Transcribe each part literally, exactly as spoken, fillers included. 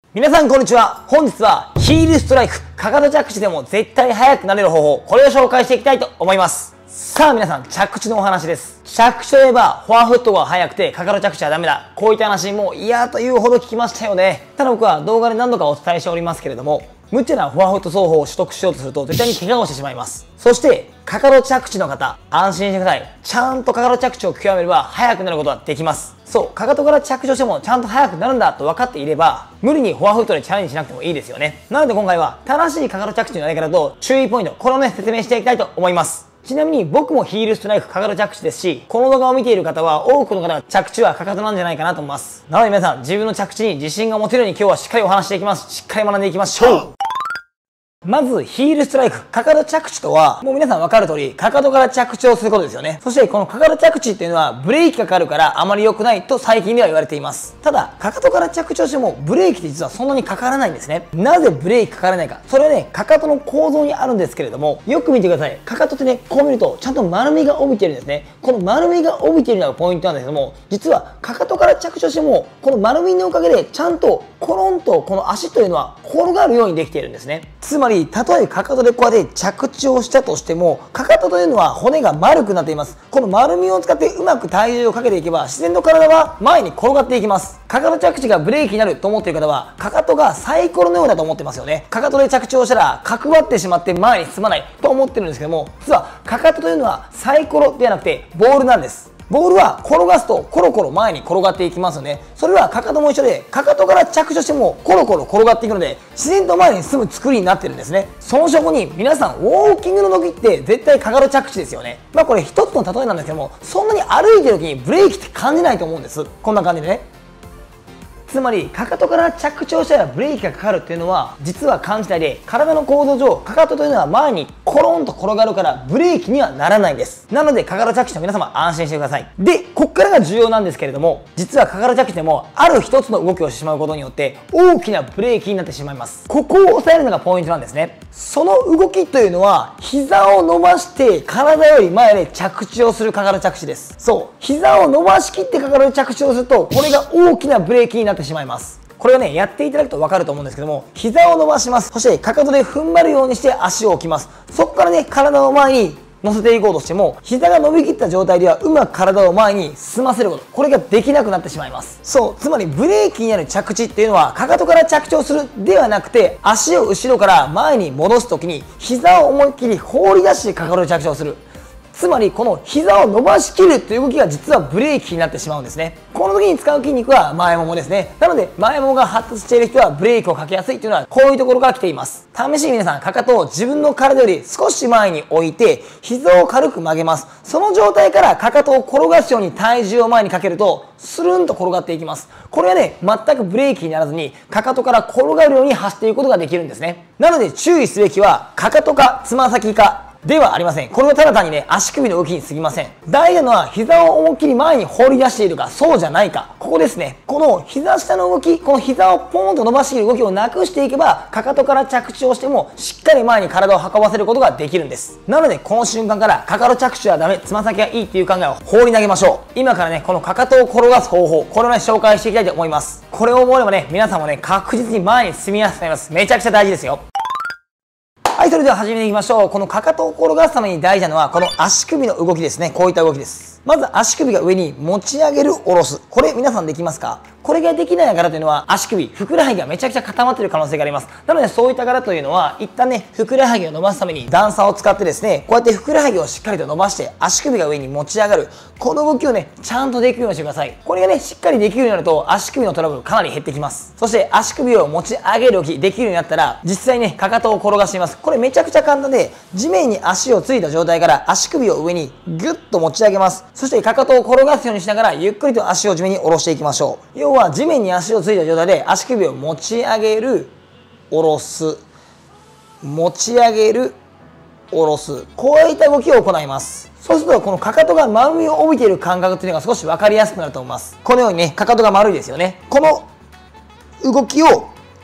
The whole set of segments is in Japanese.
皆さんこんにちは。本日はヒールストライク、かかと着地でも絶対速くなれる方法、これを紹介していきたいと思います。さあ皆さん、着地のお話です。着地といえば、フォアフットが速くてかかと着地はダメだ。こういった話も嫌というほど聞きましたよね。ただ僕は動画で何度かお伝えしておりますけれども、無茶なフォアフット走法を取得しようとすると絶対に怪我をしてしまいます。そして、かかと着地の方、安心してください。ちゃんとかかと着地を極めれば速くなることができます。そう、かかとから着地をしてもちゃんと速くなるんだと分かっていれば、無理にフォアフットでチャレンジしなくてもいいですよね。なので今回は正しいかかと着地のやり方と注意ポイント、これをね、説明していきたいと思います。ちなみに僕もヒールストライクかかと着地ですし、この動画を見ている方は多くの方が着地はかかとなんじゃないかなと思います。なので皆さん、自分の着地に自信が持てるように今日はしっかりお話していきます。しっかり学んでいきましょう。まず、ヒールストライク、かかと着地とは、もう皆さん分かる通り、かかとから着地をすることですよね。そして、このかかと着地っていうのは、ブレーキがかかるからあまり良くないと最近では言われています。ただ、かかとから着地をしても、ブレーキって実はそんなにかからないんですね。なぜブレーキかからないか。それはね、かかとの構造にあるんですけれども、よく見てください。かかとってね、こう見ると、ちゃんと丸みが帯びてるんですね。この丸みが帯びているのがポイントなんですけども、実は、かかとから着地をしても、この丸みのおかげで、ちゃんと、コロンとこの足というのは転がるようにできているんですね。つまり、たとえかかとでこうやって着地をしたとしても、かかとというのは骨が丸くなっています。この丸みを使ってうまく体重をかけていけば、自然と体は前に転がっていきます。かかと着地がブレーキになると思っている方は、かかとがサイコロのようだと思ってますよね。かかとで着地をしたら、角張ってしまって前に進まないと思ってるんですけども、実はかかとというのはサイコロではなくてボールなんです。ボールは転がすとコロコロ前に転がっていきますよね。それはかかとも一緒で、かかとから着地してもコロコロ転がっていくので、自然と前に進む作りになってるんですね。その証拠に皆さん、ウォーキングの時って絶対かかと着地ですよね。まあこれ一つの例えなんですけども、そんなに歩いてる時にブレーキって感じないと思うんです。こんな感じでね。つまり、かかとから着地をしたらブレーキがかかるっていうのは、実は感じないで、体の構造上、かかとというのは前にコロンと転がるから、ブレーキにはならないんです。なので、かかと着地の皆様、安心してください。で、こっからが重要なんですけれども、実はかかと着地でも、ある一つの動きをしてしまうことによって、大きなブレーキになってしまいます。ここを押さえるのがポイントなんですね。その動きというのは、膝を伸ばして、体より前で着地をするかかと着地です。そう。膝を伸ばしきってかかと着地をすると、これが大きなブレーキになってしまいます。これをね、やっていただくと分かると思うんですけども、膝を伸ばします。そして、かかとで踏ん張るようにして足を置きます。そこからね、体を前に乗せていこうとしても、膝が伸びきった状態ではうまく体を前に進ませること。これができなくなってしまいます。そう。つまり、ブレーキになる着地っていうのは、かかとから着地をするではなくて、足を後ろから前に戻すときに、膝を思いっきり放り出してかかとで着地をする。つまり、この膝を伸ばしきるという動きが実はブレーキになってしまうんですね。この時に使う筋肉は前ももですね。なので、前ももが発達している人はブレーキをかけやすいというのはこういうところから来ています。試しに皆さん、かかとを自分の体より少し前に置いて、膝を軽く曲げます。その状態からかかとを転がすように体重を前にかけると、スルンと転がっていきます。これはね、全くブレーキにならずに、かかとから転がるように走っていくことができるんですね。なので注意すべきは、かかとかつま先か、ではありません。これはただ単にね、足首の動きに過ぎません。大事なのは、膝を思いっきり前に放り出しているか、そうじゃないか。ここですね。この膝下の動き、この膝をポーンと伸ばしている動きをなくしていけば、かかとから着地をしても、しっかり前に体を運ばせることができるんです。なので、この瞬間から、かかと着地はダメ、つま先はいいっていう考えを放り投げましょう。今からね、このかかとを転がす方法、これをね、紹介していきたいと思います。これを覚えればね、皆さんもね、確実に前に進みやすくなります。めちゃくちゃ大事ですよ。はい、それでは始めていきましょう。このかかとを転がすために大事なのは、この足首の動きですね。こういった動きです。まず足首が上に持ち上げる、下ろす。これ皆さんできますか？これができない方というのは、足首、ふくらはぎがめちゃくちゃ固まっている可能性があります。なので、そういった方というのは、一旦ね、ふくらはぎを伸ばすために段差を使ってですね、こうやってふくらはぎをしっかりと伸ばして、足首が上に持ち上がる。この動きをね、ちゃんとできるようにしてください。これがね、しっかりできるようになると、足首のトラブルかなり減ってきます。そして、足首を持ち上げる動き、できるようになったら、実際ね、かかとを転がしています。これめちゃくちゃ簡単で、地面に足をついた状態から足首を上にギュッと持ち上げます。そして、かかとを転がすようにしながら、ゆっくりと足を地面に下ろしていきましょう。要は、地面に足をついた状態で足首を持ち上げる、下ろす、持ち上げる、下ろす。こういった動きを行います。そうすると、このかかとが丸みを帯びている感覚というのが少し分かりやすくなると思います。このようにね、かかとが丸いですよね。この動きを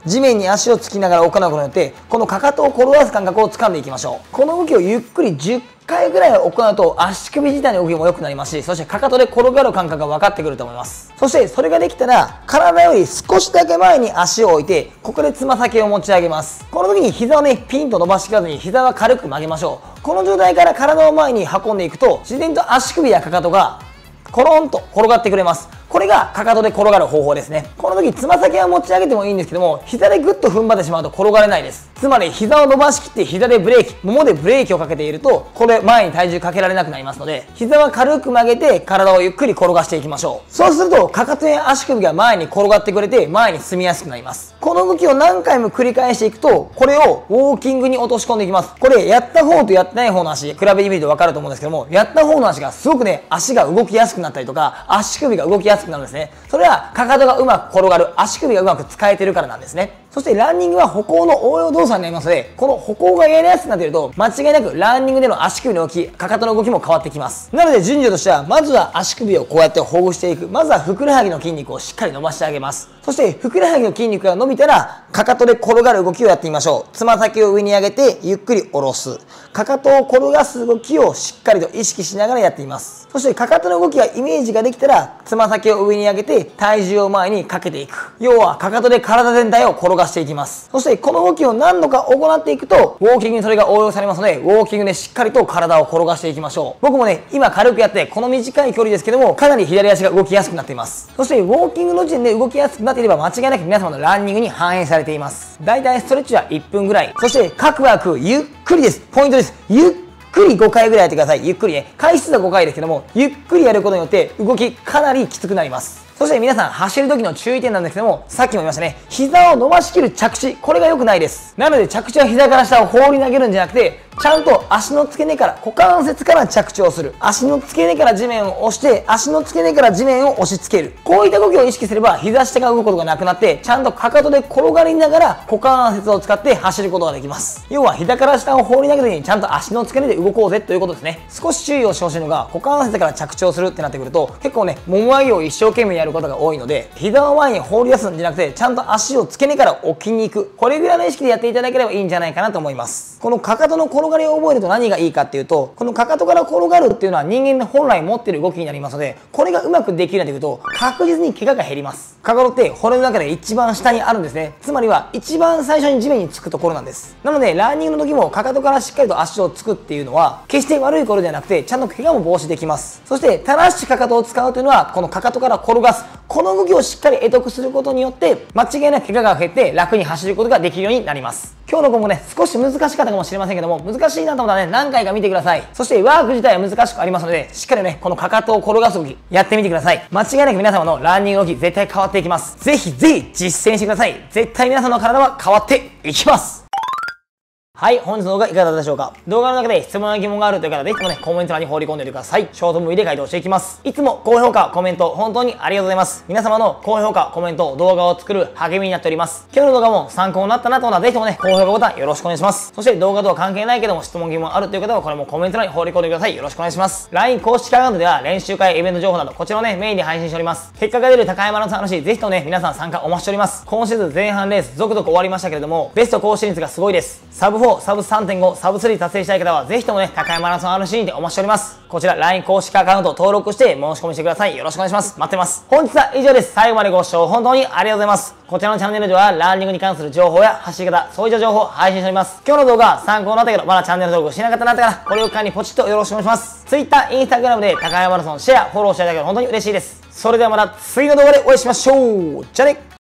地面に足をつきながら行うことによって、このかかとを転がす感覚を掴んでいきましょう。この動きをゆっくりじゅっかいぐらい行うと足首自体の動きも良くなりますし、そしてかかとで転がる感覚が分かってくると思います。そしてそれができたら、体より少しだけ前に足を置いて、ここでつま先を持ち上げます。この時に膝をね、ピンと伸ばしていかずに膝は軽く曲げましょう。この状態から体を前に運んでいくと、自然と足首やかかとがコロンと転がってくれます。これがかかとで転がる方法ですね。この時つま先は持ち上げてもいいんですけども、膝でグッと踏ん張ってしまうと転がれないです。つまり膝を伸ばしきって膝でブレーキ、ももでブレーキをかけていると、これ前に体重かけられなくなりますので、膝は軽く曲げて体をゆっくり転がしていきましょう。そうするとかかとや足首が前に転がってくれて前に進みやすくなります。この動きを何回も繰り返していくと、これをウォーキングに落とし込んでいきます。これやった方とやってない方の足比べてみると分かると思うんですけども、やった方の足がすごくね、足が動きやすくなったりとか、足首が動きやすくなるんですね。それはかかとがうまく転がる、足首がうまく使えてるからなんですね。そしてランニングは歩行の応用動作になりますので、この歩行がやりやすくなっていると、間違いなくランニングでの足首の動き、かかとの動きも変わってきます。なので順序としては、まずは足首をこうやってほぐしていく。まずはふくらはぎの筋肉をしっかり伸ばしてあげます。そしてふくらはぎの筋肉が伸びたら、かかとで転がる動きをやってみましょう。つま先を上に上げて、ゆっくり下ろす。かかとを転がす動きをしっかりと意識しながらやっています。そしてかかとの動きがイメージができたら、つま先を上に上げて体重を前にかけていく。要はかかとで体全体を転がしていきます。そしてこの動きを何度か行っていくと、ウォーキングにそれが応用されますので、ウォーキングでしっかりと体を転がしていきましょう。僕もね、今軽くやって、この短い距離ですけども、かなり左足が動きやすくなっています。そしてウォーキングの時点で動きやすくなっていれば、間違いなく皆様のランニングに反映されています。だいたいストレッチはいっぷんぐらい。そして各ワークゆっくりです。ポイントです。ゆっゆっくりごかいぐらいやってください。ゆっくりね。回数はごかいですけども、ゆっくりやることによって動きかなりきつくなります。そして皆さん走る時の注意点なんですけども、さっきも言いましたね、膝を伸ばしきる着地、これが良くないです。なので着地は膝から下を放り投げるんじゃなくて、ちゃんと足の付け根から、股関節から着地をする。足の付け根から地面を押して、足の付け根から地面を押し付ける。こういった動きを意識すれば、膝下が動くことがなくなって、ちゃんとかかとで転がりながら、股関節を使って走ることができます。要は膝から下を放り投げずに、ちゃんと足の付け根で動こうぜということですね。少し注意をしてほしいのが、股関節から着地をするってなってくると、結構ね、もも上げを一生懸命やることが多いので、膝を前に放り出すんじゃなくて、ちゃんと足を付け根から置きに行く。これぐらいの意識でやっていただければいいんじゃないかなと思います。このかかとの転がりを覚えると何がいいかっていうと、このかかとから転がるっていうのは人間の本来持っている動きになりますので、これがうまくできるようになってくると、確実に怪我が減ります。かかとって骨の中で一番下にあるんですね。つまりは一番最初に地面につくところなんです。なので、ランニングの時もかかとからしっかりと足をつくっていうのは、決して悪いことではなくて、ちゃんと怪我も防止できます。そして、正しいかかとを使うというのは、このかかとから転がす。この動きをしっかり得得することによって、間違いなく怪我が減って楽に走ることができるようになります。今日の子もね、少し難しかったかもしれませんけども、難しいなと思ったらね、何回か見てください。そしてワーク自体は難しくありますので、しっかりね、このかかとを転がす動き、やってみてください。間違いなく皆様のランニング動き、絶対変わっていきます。ぜひぜひ実践してください。絶対皆さんの体は変わっていきます。はい、本日の動画いかがだったでしょうか。動画の中で質問や疑問があるという方はぜひともね、コメント欄に放り込んでおいてください。ショートムービーで回答していきます。いつも高評価、コメント、本当にありがとうございます。皆様の高評価、コメント、動画を作る励みになっております。今日の動画も参考になったなと思ったらぜひともね、高評価ボタンよろしくお願いします。そして動画とは関係ないけども質問疑問あるという方はこれもコメント欄に放り込んでください。よろしくお願いします。ライン 公式アカウントでは練習会、イベント情報などこちらをね、メインで配信しております。結果が出る高山の話、ぜひともね、皆さん参加お待ちしております。今シーズン前半レース続々終わりましたけれども、ベスト更新率がすごいです。サブフォー、サブ さんてんご、サブスリー達成したい方はぜひともね、高山マラソン アールシー にてお待ちしております。こちら ライン 公式アカウント登録して申し込みしてください。よろしくお願いします。待ってます。本日は以上です。最後までご視聴本当にありがとうございます。こちらのチャンネルではランニングに関する情報や走り方、そういった情報を配信しております。今日の動画参考になったけど、まだチャンネル登録してなかったなったから、これを機会にポチッとよろしくお願いします。Twitter、Instagram で高山マラソンシェア、フォローしていただけると本当に嬉しいです。それではまた次の動画でお会いしましょう。じゃあね。